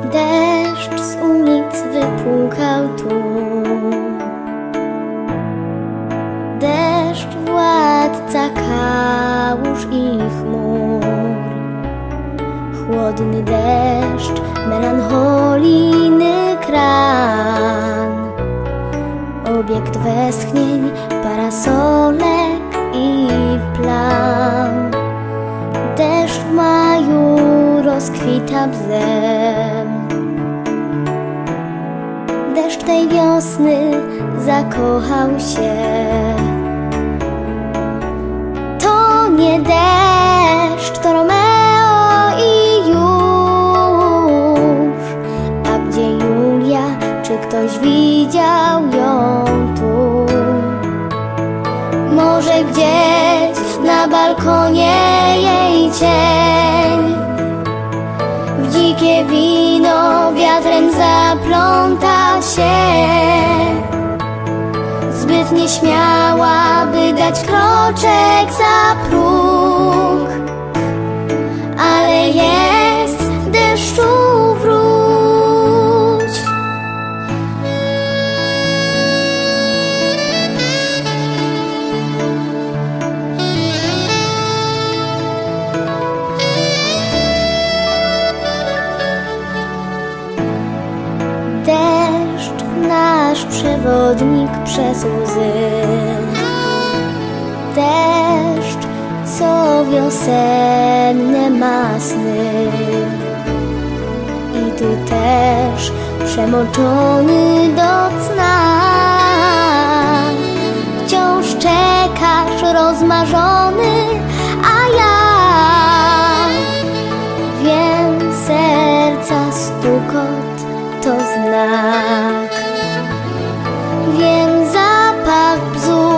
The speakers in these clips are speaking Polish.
Deszcz z ulic wypłukał tu, deszcz władca kałuż i chmur. Chłodny deszcz, melancholijny kran, obiekt westchnień, parasolek i plam. Deszcz w maju rozkwita bzem, deszcz tej wiosny zakochał się. To nie deszcz, to Romeo i już. A gdzie Julia? Czy ktoś widział ją tu? Może gdzieś na balkonie jej cień w dzikie wino wiatrem zapląta się. Zbyt nieśmiała, by dać kroczek za próg, ale jest deszczu wróć. Deszcz, nasz przewodnik przez łzy. Deszcz, co wiosenne ma sny. I ty też, przemoczony do cna, wciąż czekasz rozmarzony, a ja wiem, serca stukot to znak. Wiem, zapach bzu,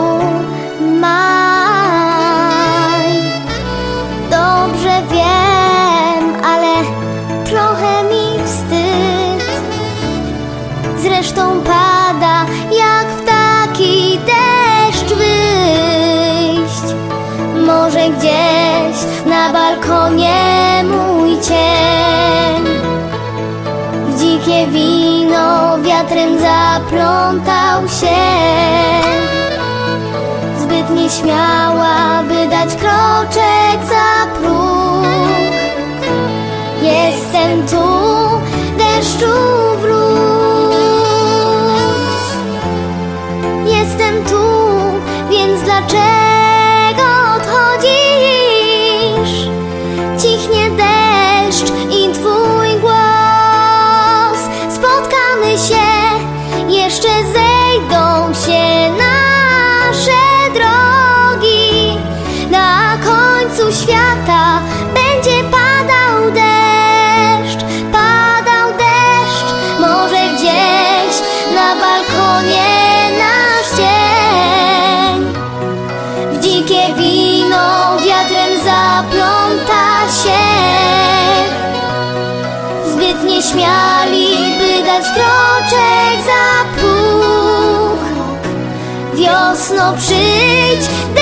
maj. Dobrze wiem, ale trochę mi wstyd. Zresztą pada, jak w taki deszcz wyjść. Może gdzieś na balkonie mój cień w dzikie wino wiatrem zaplątał się. Zbyt nieśmiała, by dać kroczek za próg. Jestem tu, deszczu wróć. Jestem tu, więc dlaczego odchodzisz? Cichnie deszcz i twój głos. Spotkamy się, jeszcze zejdą się nasze drogi. Na końcu świata będzie padał deszcz, padał deszcz. Może gdzieś na balkonie nasz cień w dzikie wino wiatrem zapląta się. Zbyt nieśmiali, by dać kroczek za próg. Wiosno, przyjdź.